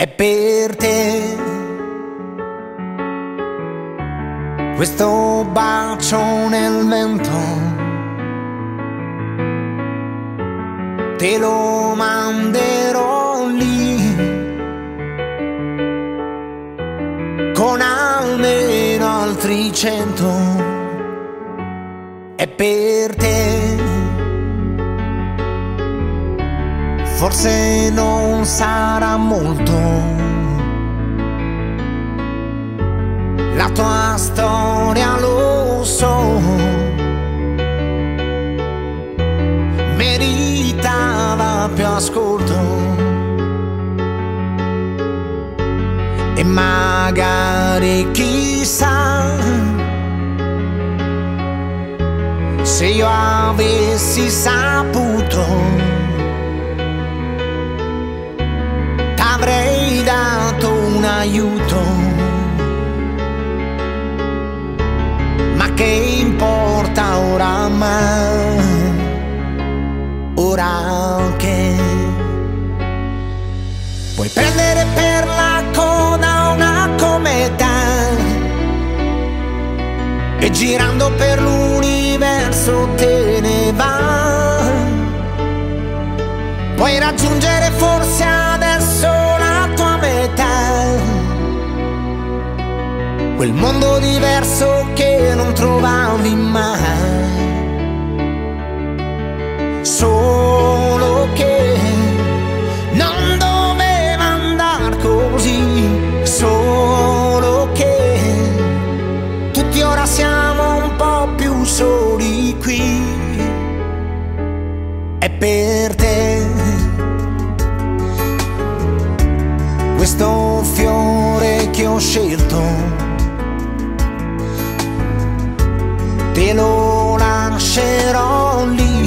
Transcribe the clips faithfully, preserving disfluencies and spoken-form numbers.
è per te. Questo bacio nel vento te lo manderò lì, con almeno altri cento. È per te. Forse non sarà molto la tua storia, lo so, meritava più ascolto, e magari chissà se io avessi saputo t'avrei dato un aiuto. Ma che importa oramai, ora che puoi prendere per la coda una cometa e girando per l'universo te ne va. Puoi raggiungere forse adesso la tua metà, quel mondo diverso che non trovavi mai. Solo che non doveva andar così, solo che tutti ora siamo un po' più soli qui. È per te questo fiore che ho scelto, te lo lascerò lì,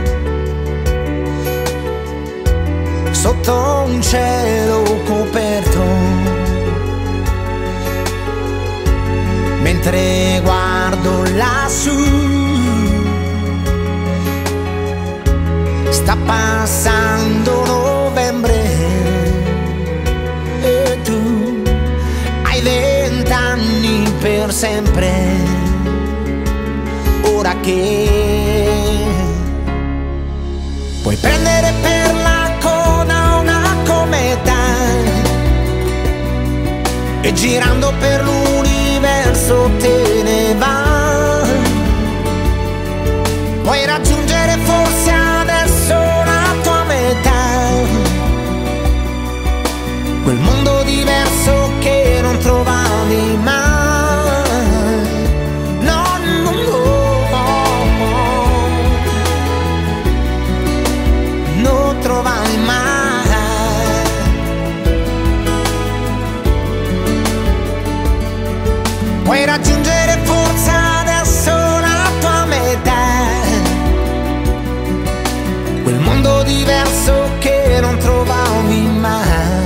sotto un cielo coperto, mentre guardo lassù. Sta passando novembre e tu hai vent'anni per sempre. Ora che puoi prendere per la coda una cometa e girando per l'universo te ne va. Puoi raggiungere forse adesso la tua metà, quel mondo diverso che non trovavi mai. No, no, no, no, non trovavi mai. Puoi raggiungere forse adesso la tua metà, quel mondo diverso che non trovavi mai.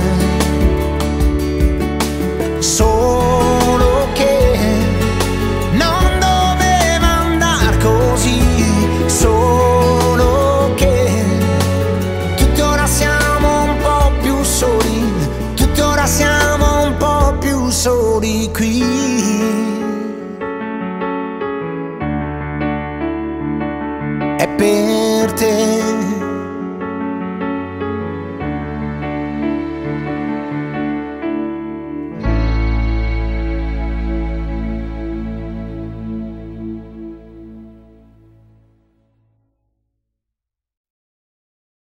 Solo che non doveva andar così, solo che tutti ora siamo un po' più soli, tutti ora siamo un po' più soli qui. È per te.